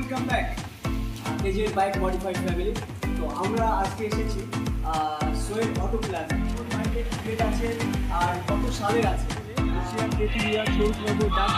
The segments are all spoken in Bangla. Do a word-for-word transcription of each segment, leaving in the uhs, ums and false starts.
Welcome back KGN bike modified family. তো আমরা আজকে এসেছি সোয়েল অটো প্লাজা। বাইকের ডেট আছে আর কত সালের আছে এশিয়ান পেট্রোলিয়াম সৌরভ ডাক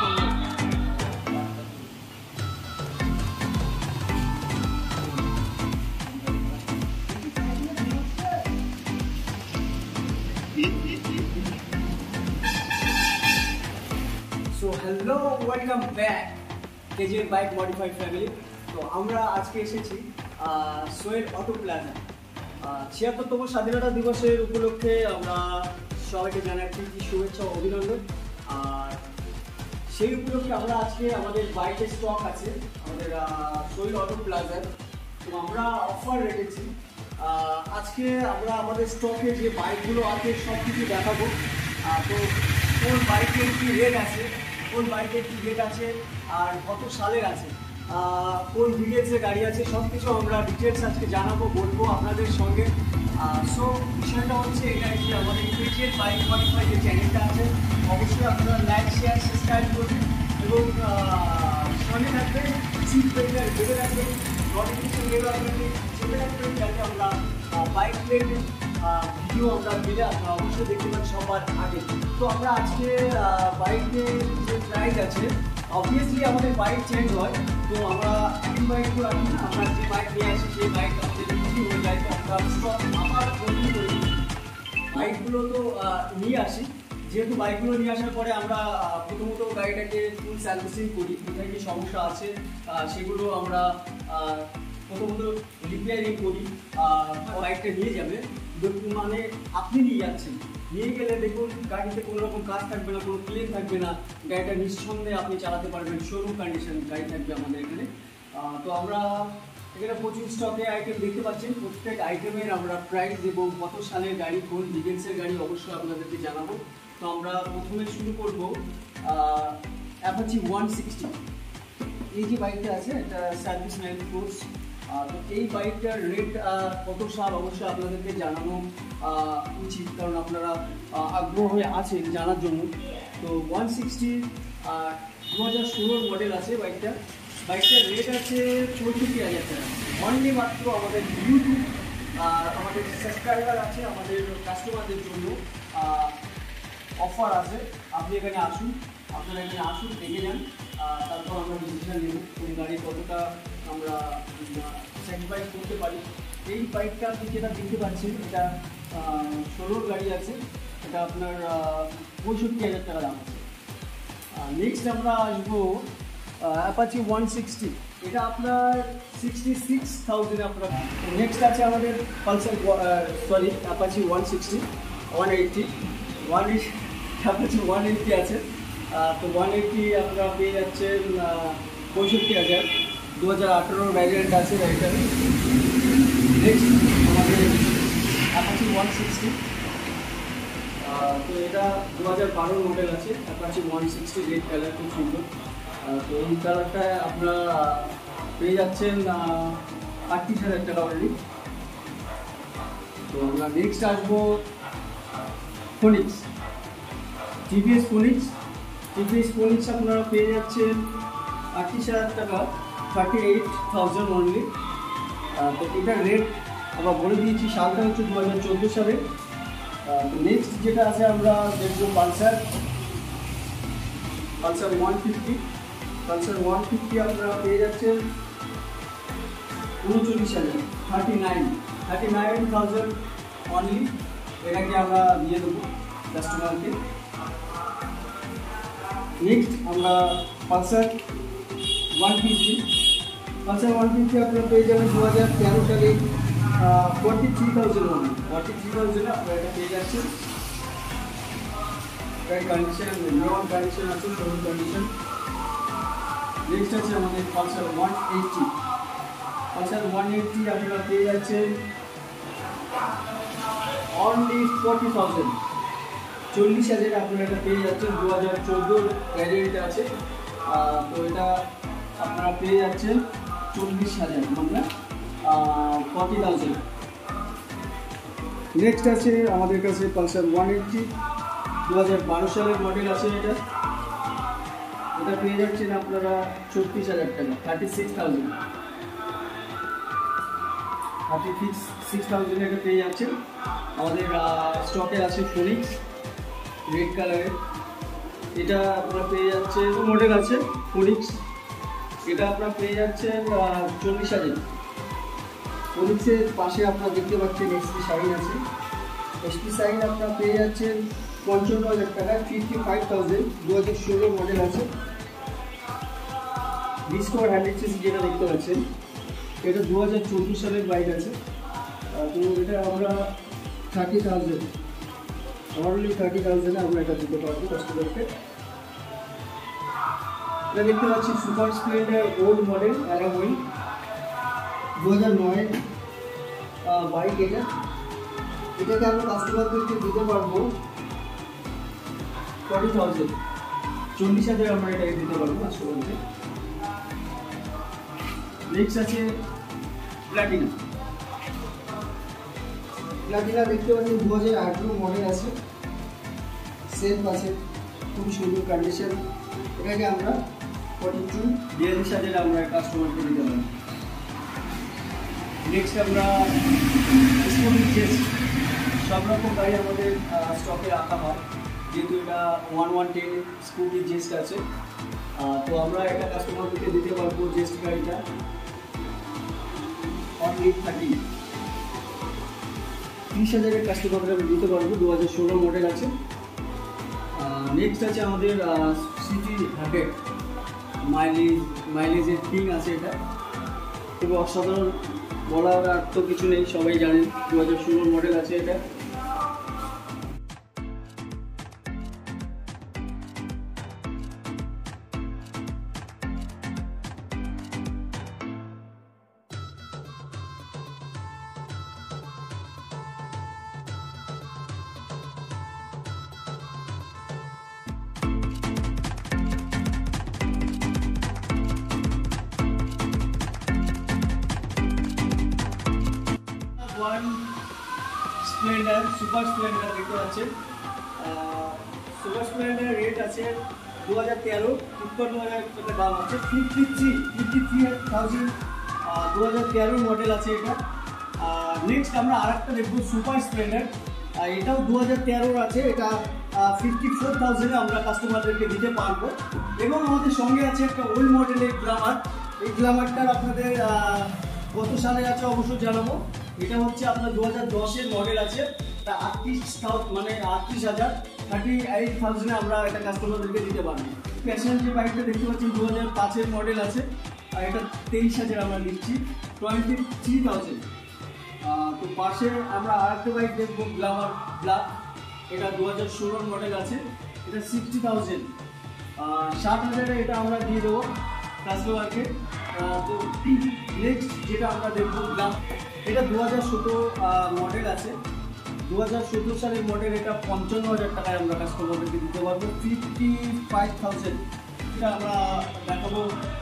so hello welcome back KGN bike modified family. তো আমরা আজকে এসেছি সোয়েল অটো প্লাজা। ছিয়াত্তরতম স্বাধীনতা দিবসের উপলক্ষে আমরা সবাইকে জানাচ্ছি শুভেচ্ছা ও অভিনন্দন। আর সেই উপলক্ষে আমরা আজকে আমাদের বাইকের স্টক আছে আমাদের সোয়েল অটো প্লাজার। তো আমরা অফার রেখেছি আজকে আমরা আমাদের স্টকে যে বাইকগুলো আছে সব কিছু দেখাবো। তো কোন বাইকের কী রেট আছে, কোন বাইকের কী রেট আছে আর কত সালের আছে, কোন ডিটেলসে গাড়ি আছে সব কিছু আমরা ডিটেলস আজকে জানাবো, বলবো আপনাদের সঙ্গে। সো বিষয়টা হচ্ছে এটা যে আমাদের কেজিএন বাইক মডিফাই যে চ্যানেলটা আছে অবশ্যই আপনারা লাইক শেয়ার সাবস্ক্রাইব করবেন এবং সঙ্গে থাকবেন, সিট বেল্টটা বেঁধে রাখবেন, নোটিফিকেশন বেল আপনাদের চেপে রাখবেন যাতে আমরা বাইক রিলেটেড ভিডিও আমরা দিলে আপনারা অবশ্যই দেখতে পাবেন সবার আগে। তো আমরা আজকে বাইকের যে প্রাইস আছে অবভিয়াসলি আমাদের বাইক চেঞ্জ হয়, তো আমরা একই বাইক তো রাখি না, আমরা যে বাইক নিয়ে আসি সেই বাইক আমাদের বিক্রি হয়ে যায়, তো আমরা স্টক আবার বদলি করে দিই। বাইকগুলো তো নিয়ে আসি, যেহেতু বাইকগুলো নিয়ে আসার পরে আমরা প্রথমত গাড়িটাকে ফুল সার্ভিসিং করি, কোথায় কী সমস্যা আছে সেগুলো আমরা প্রথমত রিপেয়ারিং করি। বাইকটা নিয়ে যাবে মানে আপনি নিয়ে যাচ্ছেন, নিয়ে গেলে দেখুন গাড়িতে কোনো রকম কাজ থাকবে না, কোনো ক্লেম থাকবে না, গাড়িটা নিঃসন্দেহে আপনি চালাতে পারবেন, শোরুম কন্ডিশন গাড়ি থাকবে আমাদের এখানে। তো আমরা এখানে প্রচুর স্টকে আইটেম দেখতে পাচ্ছেন, প্রত্যেক আইটেমের আমরা প্রাইস এবং কত সালের গাড়ি কোন ডিটেলসের গাড়ি অবশ্যই আপনাদেরকে জানাবো। তো আমরা প্রথমে শুরু করব অ্যাপাচি ওয়ান সিক্সটি। এই যে বাইকটা আছে এটা সার্ভিস নাইন কোর্স। তো এই বাইকটার রেট কত সাল অবশ্যই আপনাদেরকে জানানো উচিত, কারণ আপনারা আগ্রহ হয়ে আছেন জানার জন্য। তো ওয়ান সিক্সটি দু হাজার ষোলোর মডেল আছে বাইকটা। বাইকটার রেট আছে চৌষট্টি হাজার টাকা। অনলি মাত্র আমাদের ইউটিউব আর আমাদের সাবস্ক্রাইবার আছে, আমাদের কাস্টমারদের জন্য অফার আছে। আপনি এখানে আসুন, আপনারা এখানে আসুন, দেখে যান, তারপর আমরা ডিসিশন নেব কোন গাড়ি কতটা আমরা স্যাক্রিফাইস করতে পারি। এই বাইকটা আপনি যেটা দেখতে পাচ্ছেন এটা ষোলোর গাড়ি আছে, এটা আপনার পঁয়ষট্টি হাজার টাকা দাম আছে। নেক্সট আমরা আসবো অ্যাপাচি ওয়ান সিক্সটি, এটা আপনার সিক্সটি সিক্স থাউজেন্ডে আপনার। নেক্সট আছে আমাদের Pulsar sorry Apache one sixty one eighty one eight Apache one eighty আছে। তো ওয়ান এইটটি আপনারা পেয়ে যাচ্ছেন পঁয়ষট্টি হাজার, দু হাজার আঠেরোর ভ্যারিয়েন্ট আছে গাড়িটার। নেক্সট আমাদের অ্যাপাচি ওয়ান সিক্সটি, তো এটা দু হাজার বারোর মডেল আছে Apache one sixty, red colour, খুব সুন্দর। তো এই কালারটা আপনারা পেয়ে যাচ্ছেন আটত্রিশ হাজার টাকা অলরেডি। তো আমরা নেক্সট আসবো Phoenix, TVS Phoenix. TVS Phoenix আপনারা পেয়ে যাচ্ছেন আটত্রিশ হাজার টাকা, থার্টি এইট থাউজেন্ড অনলি। তো এটার রেট আমরা বলে দিয়েছি, সালটা হচ্ছে দু হাজার চোদ্দো সালে। তো নেক্সট যেটা আছে আমরা দেখবো Pulsar, Pulsar one fifty. Pulsar one fifty আপনারা পেয়ে যাচ্ছেন উনচল্লিশ হাজার, thirty nine thirty nine thousand only. এটাকে আমরা দিয়ে দেবো কাস্টমারকে। নেক্সট আমরা Pulsar one fifty, Pulsar one fifty আপনারা পেয়ে যাবেন দু হাজার তেরো সালে forty three thousand only, forty three থাউজেন্ডে আপনারা এটা পেয়ে যাচ্ছেন। গাড়ির কন্ডিশন নন কন্ডিশন আছে, শোরুম কন্ডিশন। নেক্সট আছে আমাদের Pulsar one eighty, Pulsar one eighty আপনারা পেয়ে যাচ্ছেন অনলি ফোর্টি থাউজেন্ড, চল্লিশ হাজার আপনারা এটা পেয়ে যাচ্ছেন। দু হাজার চোদ্দোর ভ্যারিয়েন্ট আছে, তো এটা আপনারা পেয়ে যাচ্ছেন চল্লিশ হাজার মানে ফর্টি থাউজেন্ড। নেক্সট আছে আমাদের কাছে পালসার ওয়ান এইটটি, দু হাজার বারো সালের মডেল আছে এটা। এটা পেয়ে যাচ্ছেন আপনারা চব্বিশ হাজার টাকা, thirty six thousand thirty six six thousand এটা পেয়ে যাচ্ছেন। আমাদের স্টকে আছে ফোনিক্স রেড কালারের, এটা আপনারা পেয়ে যাচ্ছেন, মডেল আছে ফোনিক্স, এটা আপনারা পেয়ে যাচ্ছেন চল্লিশ হাজার। ফোনিক্সের পাশে আপনারা দেখতে পাচ্ছেন এসপি শাইন আছে, এসপি শাইন আপনারা পেয়ে যাচ্ছেন পঞ্চান্ন হাজার টাকায়, ফিফটি ফাইভ থাউজেন্ড, দু হাজার ষোলো মডেল আছে। ডিসকভার হান্ড্রেড সিসি যেটা দেখতে পাচ্ছেন এটা দু হাজার চব্বিশ সালের বাইক আছে। তো এটা আমরা থার্টি থাউজেন্ড অনলি থার্টি থাউজেন্ডে আমরা এটা দিতে পারবো কাস্টমারকে। এটা দেখতে পাচ্ছি সুপার স্প্লেন্ডার ওল্ড মডেল অ্যালামুই, দু হাজার নয়ের বাইক এটা। এটাকে আমরা কাস্টমারদেরকে দিতে পারবো ফর্টি থাউজেন্ড, চল্লিশ হাজার আমরা এটাকে দিতে পারবো কাস্টমারকে। নেক্সট আছে প্লাটিনা, প্লাটিনা দেখতে পাচ্ছেন দু হাজার আঠেরো মডেল আছে, সেফ আছে, খুবই সুন্দর কন্ডিশন। এটাকে আমরা ফর্টি টু বিয়াল্লিশ হাজার আমরা কাস্টমারকে দিতে পারি। নেক্সট আমরা স্কুটি জেস্ট, সব রকম গাড়ি আমাদের স্টকে রাখা হয়, যেহেতু এটা one one ten Scooty Zest আছে। তো আমরা এটা কাস্টমারদেরকে দিতে পারবো জেস্ট গাড়িটা অনলি থার্টি তিরিশ হাজারের কাস্টমারকে আমি দিতে পারবো, দু হাজার ষোলো মডেল আছে। নেক্সট আছে আমাদের সিটি হান্ড্রেড, মাইলেজ মাইলেজের কিং আছে, এটা খুবই অসাধারণ, বলার আর তো কিছু নেই, সবাই জানেন দু হাজার ষোলো মডেল আছে এটা। ওয়ান স্প্লেন্ডার সুপার স্প্লেন্ডার দেখতে পাচ্ছেন, সুপার স্প্লেন্ডার রেট আছে দু হাজার তেরো, তিপ্পান্ন হাজার টাকা দাম আছে, fifty three fifty three thousand, দু হাজার তেরো মডেল আছে এটা। নেক্সট আমরা আর একটা দেখবো সুপার স্প্লেন্ডার, এটাও দু হাজার তেরোর আছে, এটা ফিফটি ফোর থাউজেন্ডে আমরা কাস্টমারদেরকে দিতে পারবো। এবং আমাদের সঙ্গে আছে একটা ওল্ড মডেলের গ্লামার, এই গ্লামারটার আপনাদের কত সালে আছে অবশ্যই জানাবো। এটা হচ্ছে আপনার দু হাজার দশের মডেল আছে, তা আটত্রিশ মানে আটত্রিশ হাজার থার্টি এইট থাউজেন্ডে আমরা এটা কাস্টমারদেরকে দিতে পারবো। প্যাশন যে বাইকটা দেখতে পাচ্ছেন দু হাজার পাঁচের মডেল আছে, আর এটা তেইশ হাজার আমরা নিচ্ছি, টোয়েন্টি থ্রি থাউজেন্ড। তো পাশে আমরা আর একটা বাইক দেখবো গ্লামার ব্ল্যাক, এটা দু হাজার ষোলোর মডেল আছে, এটা সিক্সটি থাউজেন্ড, ষাট হাজারে এটা আমরা দিয়ে দেবো কাস্টমারকে। তো নেক্সট যেটা আমরা দেখবো গ্লামার, এটা দু হাজার সতেরো মডেল আছে, দু হাজার সতেরো সালের মডেল, এটা পঞ্চান্ন হাজার টাকায় আমরা কাস্টমারদেরকে দিতে পারবো, ফিফটি ফাইভ থাউজেন্ড। এটা আমরা দেখাবো,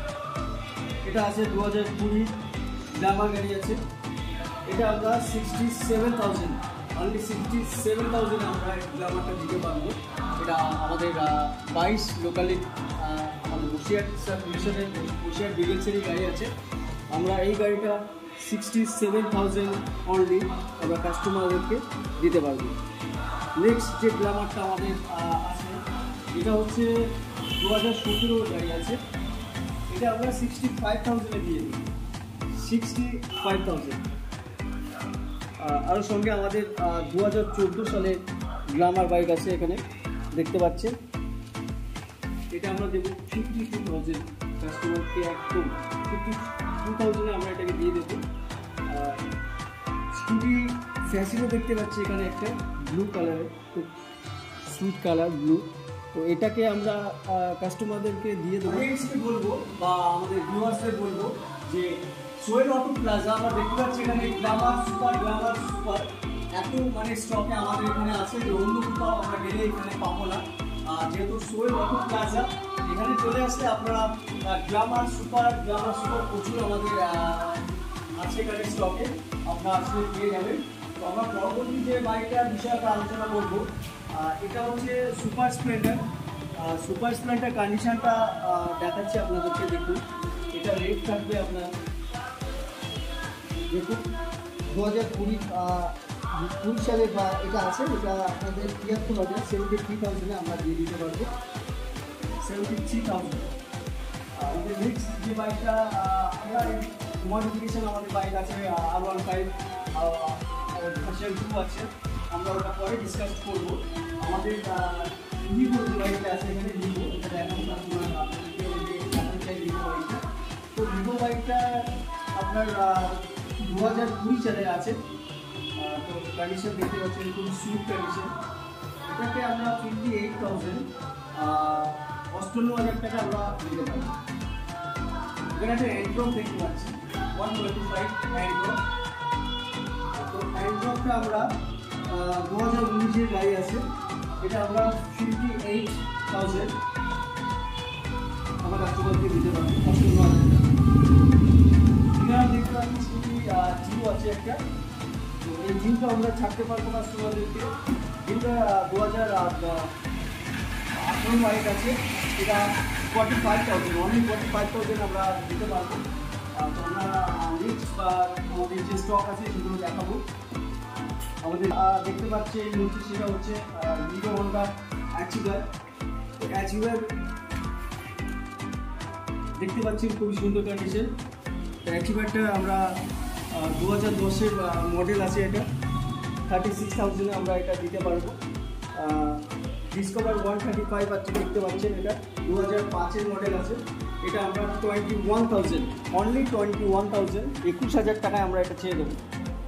এটা আছে দু হাজার কুড়ি গ্লামার গাড়ি আছে, এটা আমরা sixty seven thousand only sixty seven thousand আমরা গ্লামারটা দিতে পারবো। এটা আমাদের বাইশ লোকালি আমাদের বসিরহাট মিশনের বসিরহাট ডিটেলসেরই গাড়ি আছে, আমরা এই গাড়িটা সিক্সটি সেভেন থাউজেন্ড অনলি আমরা কাস্টমারদেরকে দিতে পারবো। নেক্সট যে গ্লামারটা আমাদের আছে, এটা হচ্ছে দু হাজার সতেরো গাড়ি আছে, এটা আমরা সিক্সটি ফাইভ থাউজেন্ডে দিয়ে দিই, সিক্সটি ফাইভ থাউজেন্ড। আরও সঙ্গে আমাদের দু হাজার চোদ্দো সালের গ্লামার বাইক আছে, এখানে দেখতে পাচ্ছেন, এটা আমরা দেবো ফিফটি টু থাউজেন্ড কাস্টমারকে, একদম ফিফটি টু থাউজেন্ডে আমরা এটাকে দিয়ে দেবো। স্কুটি ফ্যাসিনো দেখতে পাচ্ছি এখানে একটা ব্লু কালারের, খুব সুইট কালার ব্লু, তো এটাকে আমরা কাস্টমারদেরকে দিয়ে দেবো। ফ্রেন্ডসকে বলবো বা আমাদের ভিউয়ার্সদের বলবো যে সোয়েল অটো প্লাজা আমরা দেখতে পাচ্ছি এখানে গ্লামার সুপার গ্লামার সুপার এত মানে স্টকে আমাদের এখানে আছে যে অন্য কোথাও আমরা গেলে এখানে পাবো না। যেহেতু সোয়েল অটো প্লাজা এখানে চলে আসলে আপনারা গ্লামার সুপার গ্লামার সুপার প্রচুর আমাদের আছে এখানে স্টকে, আপনারা আসলে পেয়ে যাবেন। তো আমরা পরবর্তী যে বাইকটার বিষয়ে আমরা আলোচনা করবো, এটা হচ্ছে সুপার স্প্লেন্ডার, সুপার স্প্লেন্ডার কন্ডিশনটা দেখাচ্ছি আপনাদেরকে। দেখুন, এটা রেট থাকবে আপনার, দেখুন দু হাজার কুড়ি কুড়ি সালে বা এটা আছে, এটা আপনাদের তিয়াত্তর হাজার সেভেন্টি থ্রি থাউজেন্ডে আমরা দিয়ে দিতে পারবো, সেভেন্টি থ্রি থাউজেন্ড। আমাদের নেক্সট যে বাইকটা আমরা মডিফিকেশন আমাদের বাইক আছে R one five version two আছে, আমরা ওটা পরে ডিসকাস করবো। আমাদের নিকো যে বাইকটা আছে এখানে নিকো, এটা দেখাবো আপনার নিকো বাইকটা। তো নিকো বাইকটা আপনার দু হাজার কুড়ি সালে আছে। তো কন্ডিশন দেখতে পাচ্ছেন খুব সুইট কন্ডিশন। এটাকে আমরা টোয়েন্টি এইট থাউজেন্ড অষ্টান্ন হাজার টাকা আমরা দিতে পারি। এখানে একটা অ্যান্ড্রপ দেখতে পাচ্ছি ওয়ান টোয়েন্টি ফাইভ অ্যান্ড্রপ। তো অ্যান্ড্রপটা আমরা দু হাজার উনিশের গাড়ি আছে, এটা আমরা ফিফটি এইট থাউজেন্ড আমরা কাস্টমারকে দিতে পারি অষ্টান্ন হাজার টাকা। এখানে দেখতে পাচ্ছি স্কুটি জিও আছে একটা, তো এই জিমটা আমরা ছাড়তে পারবো কাস্টমারদেরকে। জিমটা দু হাজার আঠারো বাইক আছে, এটা forty five thousand only forty five thousand আমরা দিতে পারবো। তো আমরা নেক্সট বা আমাদের যে স্টক আছে সেগুলো দেখাবো। আমাদের দেখতে পাচ্ছি এই মুহূর্তে সেটা হচ্ছে হিরো হন্ডা অ্যাচিভার। তো অ্যাচিভার দেখতে পাচ্ছি খুবই সুন্দর কন্ডিশন। অ্যাচিভারটা আমরা দু হাজার দশের মডেল আছে, এটা থার্টি সিক্স থাউজেন্ডে আমরা এটা দিতে পারবো। ডিসকভার ওয়ান থার্টি ফাইভ আছে দেখতে পাচ্ছেন, এটা দু হাজার পাঁচের মডেল আছে, এটা আমরা twenty one thousand only twenty one thousand একুশ হাজার টাকায় আমরা এটা ছেড়ে দেবো।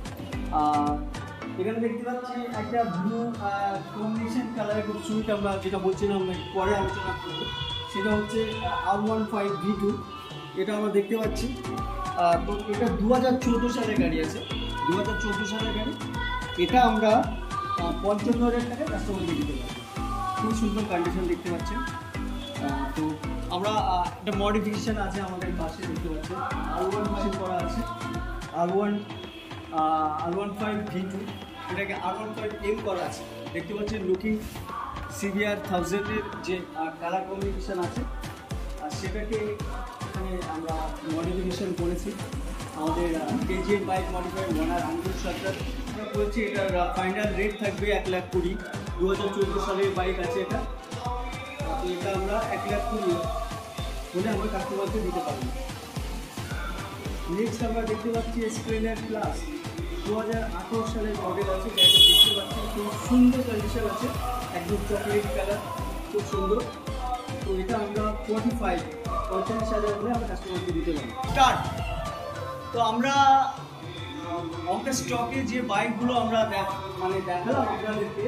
এখানে দেখতে পাচ্ছি একটা ব্লু কম্বিনেশন কালারে খুব সুইট, আমরা যেটা বলছিলাম পরে আলোচনা করবো, সেটা হচ্ছে R one five V two. এটা আমরা দেখতে পাচ্ছি। তো এটা দু হাজার চৌদ্দো সালের গাড়ি আছে, দু হাজার চৌদ্দো সালের গাড়ি। এটা আমরা পঞ্চান্ন হাজার টাকায় কাস্টমারকে দিতে পারি। খুব সুন্দর কন্ডিশন দেখতে পাচ্ছেন। তো আমরা একটা মডিফিকেশান আছে আমাদের পাশে দেখতে পাচ্ছেন, আর ওয়ান ফাইভ করা আছে, R one R one five V two, এটাকে আর ওয়ান ফাইভ এম করা আছে দেখতে পাচ্ছেন। লুকিং সিভিআর থাউজেন্ডের যে কালার কম্বিনেশান আছে আর সেটাকে এখানে আমরা মডিফিকেশান করেছি। আমাদের KGN bike modify owner Amirul Sardar আমরা বলছি, এটার ফাইনাল রেট থাকবে এক লাখ কুড়ি। দু হাজার চোদ্দো সালের বাইক আছে এটা। তো এটা আমরা এক লাখ কুড়ি হলে আমরা কাস্টমারকে দিতে পারবো। নেক্সট আমরা দেখতে পাচ্ছি স্প্লেন্ডার প্লাস, দু হাজার আঠেরো সালের মডেল আছে, যেটা দেখতে পাচ্ছি খুব সুন্দর কন্ডিশন আছে, একদম চকলেট কালার, খুব সুন্দর। তো এটা আমরা ফোর্টি ফাইভ পঁয়তাল্লিশ হাজার হলে আমরা কাস্টমারকে দিতে পারি। স্টার্ট। তো আমরা আমাদের স্টকে যে বাইকগুলো আমরা মানে দেখালাম আপনাদেরকে,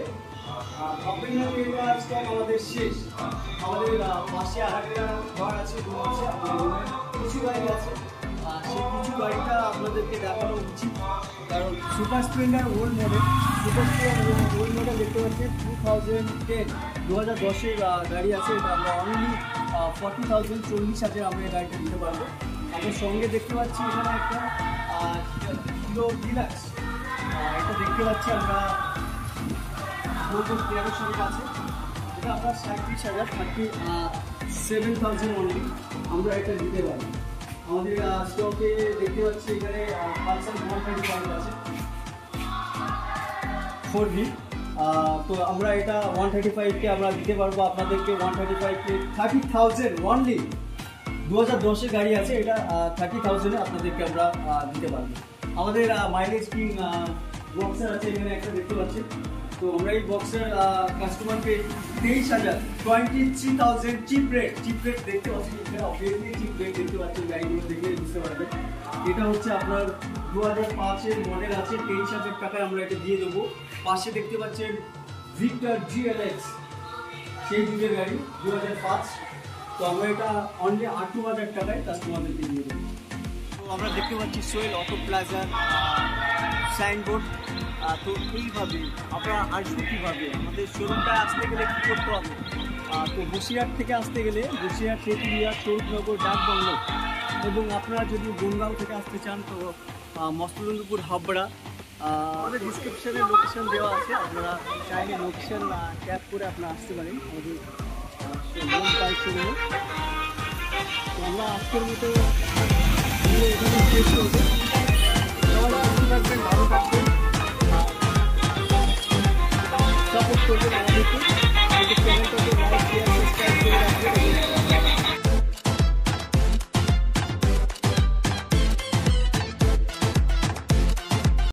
স্টক আমাদের শেষ। আমাদের পাশে আর একটা ঘর আছে, কিছু বাইক আছে, সেই কিছু বাইকটা আপনাদেরকে দেখানো উচিত, কারণ Super Splendor old model, Super Splendor old model দেখতে পাচ্ছেন টু থাউজেন্ড টেন দু হাজার দশের গাড়ি আছে, এটা আমরা অনলি ফর্টি থাউজেন্ড চল্লিশ হাজার আমরা এই গাড়িটা দিতে পারবো। আমাদের সঙ্গে দেখতে পাচ্ছি এখানে একটা হিরো ডিলাক্স, এটা দেখতে পাচ্ছি আমরা দু হাজার তেরো সালের আছে, এটা আমরা সাঁত্রিশ হাজার থার্টি সেভেন থাউজেন্ড অনলি আমরা এটা দিতে পারি। আমাদের স্টকে দেখতে পাচ্ছি এখানে পালসার ওয়ান থার্টি ফাইভ আছে ফোর ভি। তো আমরা এটা ওয়ান থার্টি ফাইভকে আমরা দিতে পারবো আপনাদেরকে, ওয়ান থার্টি ফাইভকে থার্টি থাউজেন্ড অনলি। দু হাজার দশের গাড়ি আছে, এটা থার্টি থাউজেন্ডে আপনাদেরকে আমরা দিতে পারবো। আমাদের মাইলেজ কিং বক্সার আছে এখানে একটা দেখতে পাচ্ছি, তো আমরা এই বক্সের কাস্টমারকে তেইশ হাজার twenty three thousand cheap rate cheap rate দেখতে পাচ্ছি, অবভিয়াসলি চিপ রেট দেখতে পাচ্ছেন, গাড়িগুলো দেখে বুঝতে পারবেন। এটা হচ্ছে আপনার দু হাজার পাঁচের মডেল আছে, তেইশ হাজার টাকায় আমরা এটা দিয়ে দেবো। পাশে দেখতে পাচ্ছেন ভিক্টর জিএলএক্স, সেই যুগের গাড়ি দু হাজার পাঁচ, তো আমরা এটা অনলি আট হাজার টাকায় কাস্টমারদেরকে দিয়ে দেবো। তো আমরা দেখতে পাচ্ছি সোয়েল অটো প্লাজার সাইনবোর্ড। তো এইভাবে আপনারা আসবে কীভাবে, আমাদের শোরুমটা আসতে গেলে কী করতে হবে? তো বসিরহাট থেকে আসতে গেলে বসিরহাট তেঁতুলিয়া স্বরূপনগর ডাকবাংলো, এবং আপনারা যদি বনগাঁও থেকে আসতে চান তো মস্তবন্দপুর হাবড়া, আমাদের ডিসক্রিপশানে লোকেশান দেওয়া আছে, আপনারা চাইলে লোকেশান ট্যাপ করে আপনারা আসতে পারেন আমাদের বাইক শোরুমে। তো আমরা আজকের মতো এখানে শেষ করবো। সবাই সুস্থ থাকবেন, ভালো থাকবেন, সাপোর্ট করবেন আমাদেরকে।